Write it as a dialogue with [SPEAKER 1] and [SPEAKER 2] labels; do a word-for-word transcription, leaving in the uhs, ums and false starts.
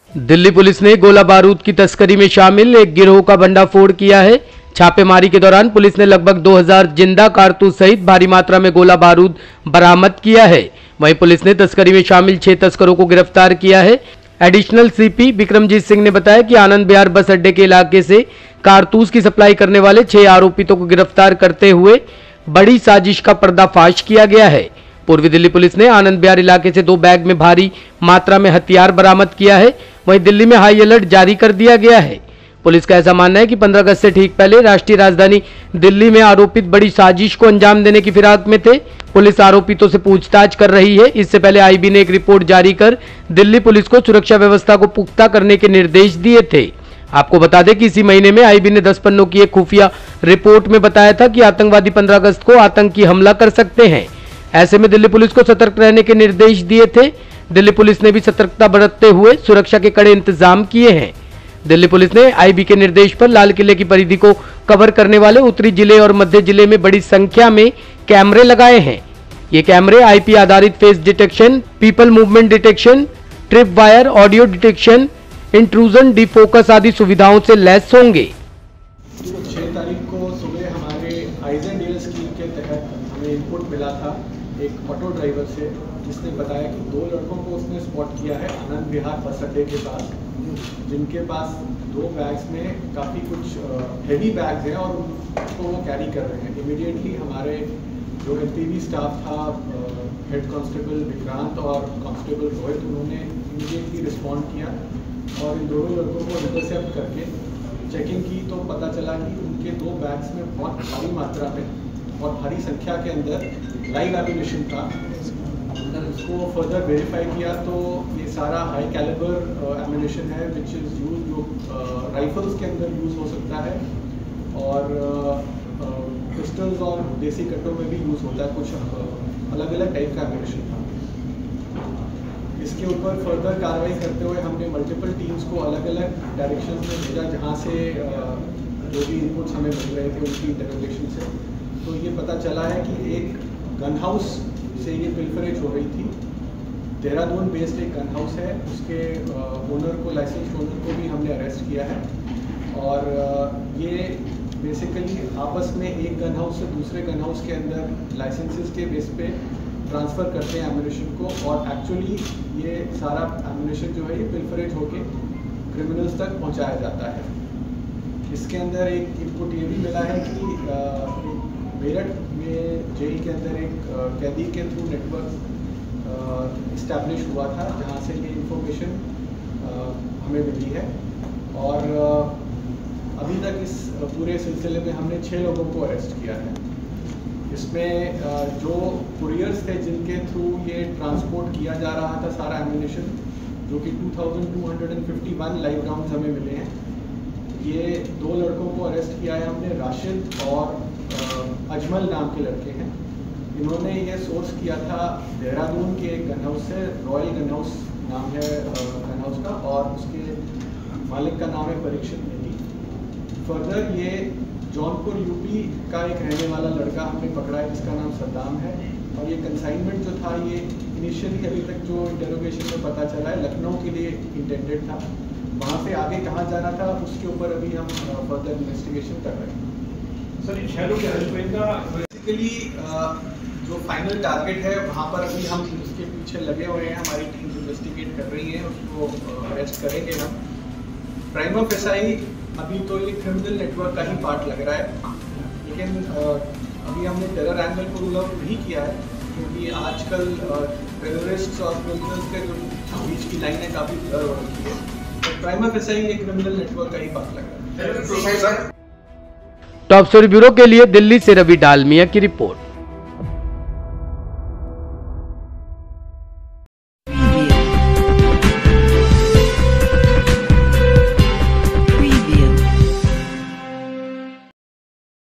[SPEAKER 1] Delhi police ने गोला बारूद की तस्करी में शामिल एक गिरोह का भंडाफोड़ किया है। छापेमारी के दौरान पुलिस ने लगभग दो हज़ार जिंदा कारतूस सहित भारी मात्रा में गोला बारूद बरामद किया है। वहीं पुलिस ने तस्करी में शामिल छह तस्करों को गिरफ्तार किया है। एडिशनल सीपी विक्रमजीत सिंह ने बताया कि आनंद विहार बस अड्डे के इलाके से कारतूस की सप्लाई करने वाले छह आरोपितों को गिरफ्तार करते हुए बड़ी साजिश का पर्दाफाश किया गया है। पूर्वी दिल्ली पुलिस ने आनंद विहार इलाके से दो बैग में भारी मात्रा में हथियार बरामद किया है। वहीं दिल्ली में हाई अलर्ट जारी कर दिया गया है। पुलिस का ऐसा मानना है कि पंद्रह अगस्त से ठीक पहले राष्ट्रीय राजधानी दिल्ली में आरोपित बड़ी साजिश को अंजाम देने की फिराक में थे। पुलिस आरोपितों से पूछताछ कर रही है। इससे पहले आईबी ने एक रिपोर्ट जारी कर दिल्ली पुलिस को सुरक्षा व्यवस्था को पुख्ता करने के निर्देश दिए थे। आपको बता दें कि इसी महीने में आईबी ने दस पन्नों की एक खुफिया रिपोर्ट में बताया था कि आतंकवादी पंद्रह अगस्त को आतंकी हमला कर सकते हैं। ऐसे में दिल्ली पुलिस को सतर्क रहने के निर्देश दिए थे। दिल्ली पुलिस ने भी सतर्कता बरतते हुए सुरक्षा के कड़े इंतजाम किए हैं। दिल्ली पुलिस ने आईबी के निर्देश पर लाल किले की परिधि को कवर करने वाले उत्तरी जिले और मध्य जिले में बड़ी संख्या में कैमरे लगाए हैं। ये कैमरे आईपी आधारित face detection, people movement detection, trip wire, audio detection, intrusion defocus आदि सुविधाओं से लैस होंगे।
[SPEAKER 2] छह तारीख को सुबह हमारे आइज एंड एयर स्कीम के तहत हमें इनपुट मिला था एक ऑटो ड्राइवर से, जिसने बताया कि दो लड़कों को उसने स्पॉट किया है आनंद विहार बस अड्डे के पास, जिनके पास दो बैग्स में काफ़ी कुछ हेवी बैग्स हैं और उनको वो कैरी कर रहे हैं। इमीडिएटली हमारे जो एलटीवी स्टाफ था, हेड कांस्टेबल विक्रांत और कांस्टेबल रोहित, उन्होंने इमीडिएटली रिस्पॉन्ड किया और इन दोनों लड़कों को इंटरसेप्ट करके चेकिंग की तो पता चला कि उनके दो बैग्स में बहुत भारी मात्रा में और भारी संख्या के अंदर लाइव एम्यूनिशन था। उसको फर्दर वेरीफाई किया तो ये सारा हाई कैलिबर एम्यूनिशन है विच इज़ यूज जो राइफल्स के अंदर यूज़ हो सकता है और पिस्टल्स और देसी कट्टों में भी यूज़ होता है। कुछ अलग अलग टाइप का एम्यूनिशन था। इसके ऊपर फर्दर कार्रवाई करते हुए हमने मल्टीपल टीम्स को अलग अलग डायरेक्शन में भेजा, जहाँ से जो भी इनपुट्स हमें मिल रहे थे उनकी इंटरोगेशन से तो ये पता चला है कि एक गन हाउस से ये पिल्फरेज हो रही थी। देहरादून बेस्ड एक गन हाउस है, उसके ओनर को, लाइसेंस ओनर को भी हमने अरेस्ट किया है और ये बेसिकली आपस में एक गन हाउस से दूसरे गन हाउस के अंदर लाइसेंसेस के बेस पे ट्रांसफ़र करते हैं एम्यूनिशन को और एक्चुअली ये सारा एम्यूनिशन जो है ये पिल्फरेज होके क्रिमिनल्स तक पहुंचाया जाता है। इसके अंदर एक इनपुट ये भी मिला है कि मेरठ में जेल के अंदर एक कैदी के थ्रू नेटवर्क इस्टेब्लिश हुआ था, जहाँ से ये इंफॉर्मेशन हमें मिली है और अभी तक इस पूरे सिलसिले में हमने छः लोगों को अरेस्ट किया है। इसमें जो कुरियर्स थे जिनके थ्रू ये ट्रांसपोर्ट किया जा रहा था सारा एम्यूनिशन, जो कि two thousand two hundred fifty one live rounds हमें मिले हैं। ये दो लड़कों को अरेस्ट किया है हमने, राशिद और अजमल नाम के लड़के हैं। इन्होंने ये सोर्स किया था देहरादून के एक गन हाउस से, रॉयल गन हाउस नाम है गन हाउस का, और उसके मालिक का नाम है परीक्षित नेगी। फर्दर ये जौनपुर यूपी का एक रहने वाला लड़का हमने पकड़ा है जिसका नाम सद्दाम है और ये कंसाइनमेंट जो था ये इनिशियली अभी तक जो इंटरोगेशन में पता चला है लखनऊ के लिए इंटेंडेड था। वहाँ से आगे कहाँ जाना था उसके ऊपर अभी हम फर्दर इन्वेस्टिगेशन कर रहे हैं।
[SPEAKER 3] सर छह लोग
[SPEAKER 2] बेसिकली जो फाइनल टारगेट है वहाँ पर अभी हम उसके पीछे लगे हुए हैं, हमारी टीम इन्वेस्टिगेट कर रही है, उसको अरेस्ट करेंगे हम। प्राइमा फेसाई अभी तो ये क्रिमिनल नेटवर्क का ही पार्ट लग रहा है, लेकिन अभी हमने टेरर एंगल को रूल आउट नहीं किया है क्योंकि आजकल टेररिस्ट और क्रिमिनल्स के जो बीच की लाइनें काफ़ी ब्लर हो रखी है। तो प्राइमा फेसाई एक क्रिमिनल नेटवर्क का ही पार्ट लग रहा है।
[SPEAKER 1] टॉप स्टोरी ब्यूरो के लिए दिल्ली से रवि डालमिया की रिपोर्ट।